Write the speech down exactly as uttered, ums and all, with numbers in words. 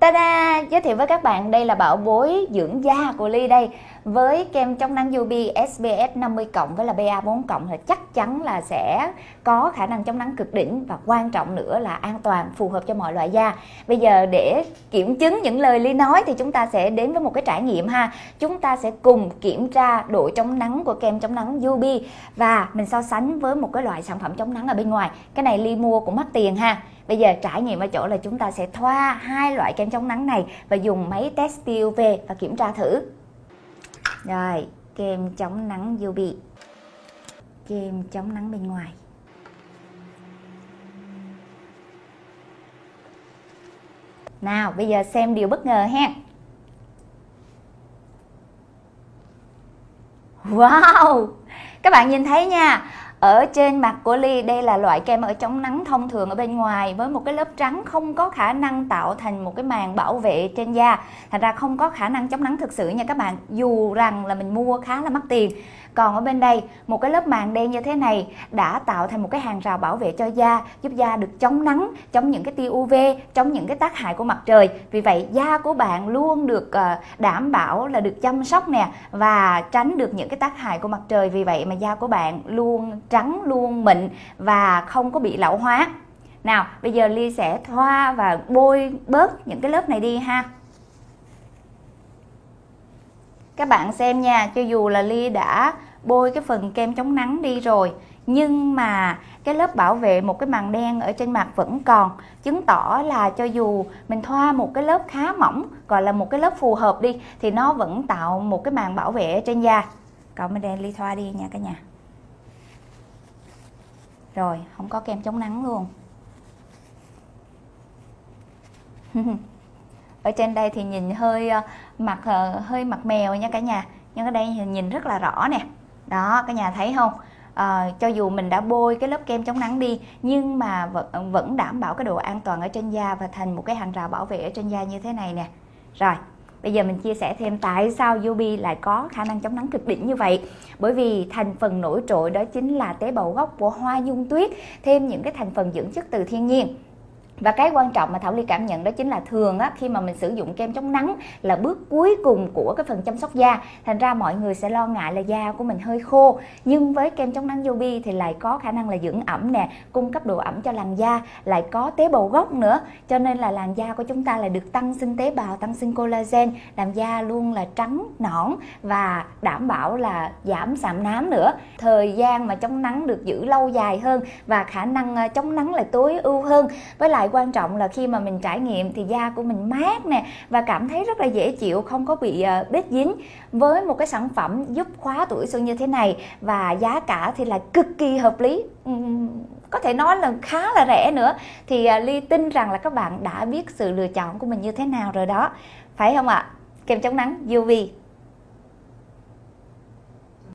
Ta-da! Giới thiệu với các bạn đây là bảo bối dưỡng da của Ly đây. Với kem chống nắng u vê ét pê ép năm mươi cộng với là pê a bốn cộng thì chắc chắn là sẽ có khả năng chống nắng cực đỉnh, và quan trọng nữa là an toàn, phù hợp cho mọi loại da. Bây giờ để kiểm chứng những lời Ly nói thì chúng ta sẽ đến với một cái trải nghiệm ha. Chúng ta sẽ cùng kiểm tra độ chống nắng của kem chống nắng u vê và mình so sánh với một cái loại sản phẩm chống nắng ở bên ngoài. Cái này Ly mua cũng mắc tiền ha. Bây giờ trải nghiệm ở chỗ là chúng ta sẽ thoa hai loại kem chống nắng này và dùng máy test tia u vê và kiểm tra thử. Rồi, kem chống nắng u vê, kem chống nắng bên ngoài. Nào, bây giờ xem điều bất ngờ ha. Wow! Các bạn nhìn thấy nha, ở trên mặt của Ly đây là loại kem ở chống nắng thông thường ở bên ngoài với một cái lớp trắng, không có khả năng tạo thành một cái màng bảo vệ trên da. Thành ra không có khả năng chống nắng thực sự nha các bạn, dù rằng là mình mua khá là mắc tiền. Còn ở bên đây, một cái lớp màng đen như thế này đã tạo thành một cái hàng rào bảo vệ cho da, giúp da được chống nắng, chống những cái tia u vê, chống những cái tác hại của mặt trời. Vì vậy da của bạn luôn được đảm bảo là được chăm sóc nè, và tránh được những cái tác hại của mặt trời. Vì vậy mà da của bạn luôn trắng, luôn mịn và không có bị lão hóa. Nào, bây giờ Ly sẽ thoa và bôi bớt những cái lớp này đi ha. Các bạn xem nha, cho dù là Ly đã bôi cái phần kem chống nắng đi rồi, nhưng mà cái lớp bảo vệ một cái màng đen ở trên mặt vẫn còn, chứng tỏ là cho dù mình thoa một cái lớp khá mỏng, gọi là một cái lớp phù hợp đi, thì nó vẫn tạo một cái màng bảo vệ ở trên da. Còn bên đây Ly thoa đi nha cả nhà. Rồi, không có kem chống nắng luôn. Ở trên đây thì nhìn hơi mặt hơi mặt mèo nha cả nhà, nhưng ở đây nhìn rất là rõ nè. Đó, cả nhà thấy không? À, cho dù mình đã bôi cái lớp kem chống nắng đi, nhưng mà vẫn, vẫn đảm bảo cái độ an toàn ở trên da và thành một cái hàng rào bảo vệ ở trên da như thế này nè. Rồi, bây giờ mình chia sẻ thêm tại sao u vê lại có khả năng chống nắng cực đỉnh như vậy. Bởi vì thành phần nổi trội đó chính là tế bào gốc của hoa nhung tuyết, thêm những cái thành phần dưỡng chất từ thiên nhiên. Và cái quan trọng mà Thảo Ly cảm nhận đó chính là thường á, khi mà mình sử dụng kem chống nắng là bước cuối cùng của cái phần chăm sóc da. Thành ra mọi người sẽ lo ngại là da của mình hơi khô. Nhưng với kem chống nắng u vê thì lại có khả năng là dưỡng ẩm nè, cung cấp độ ẩm cho làn da, lại có tế bào gốc nữa. Cho nên là làn da của chúng ta lại được tăng sinh tế bào, tăng sinh collagen, làm da luôn là trắng, nõn và đảm bảo là giảm sạm nám nữa. Thời gian mà chống nắng được giữ lâu dài hơn và khả năng chống nắng lại tối ưu hơn. Với lại quan trọng là khi mà mình trải nghiệm thì da của mình mát nè và cảm thấy rất là dễ chịu, không có bị bết dính. Với một cái sản phẩm giúp khóa tuổi xuân như thế này và giá cả thì là cực kỳ hợp lý, uhm, có thể nói là khá là rẻ nữa, thì Ly tin rằng là các bạn đã biết sự lựa chọn của mình như thế nào rồi đó, phải không ạ? Kem chống nắng u vê